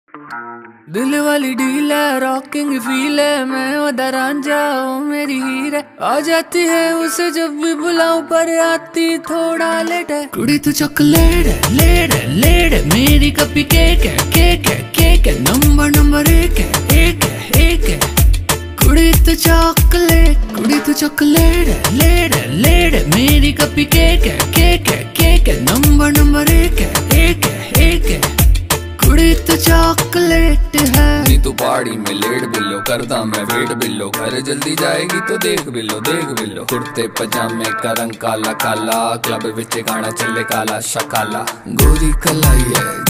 दिल वाली डील है, रॉकिंग फील है, मैं उधर रांझा ओ मेरी हीर है। आ जाती है उसे जब भी बुलाऊं पर आती थोड़ा लेट है। कुड़ी तू चॉकलेट है, लेट है, लेट है, मेरी कपी केक है, केक है, केक है, नंबर नंबर एक है, एक है, एक है। कुड़ी तू चॉकलेट, कुड़ी तू चॉकलेट है, लेट है, लेट है, मेरी कपी केक है, केक है, केक है, नंबर नंबर एक है, एक है, एक है। कुड़ी तो चॉकलेट है। नी तू पहाड़ी में लेट बिल्लो, करदा मैं वेट बिल्लो, घर जल्दी जाएगी तो देख बिल्लो, देख बिल्लो। कुर्ते पजामे का रंग काला काला, क्लब विच गाना चले काला शकाला, गोरी कलाई है।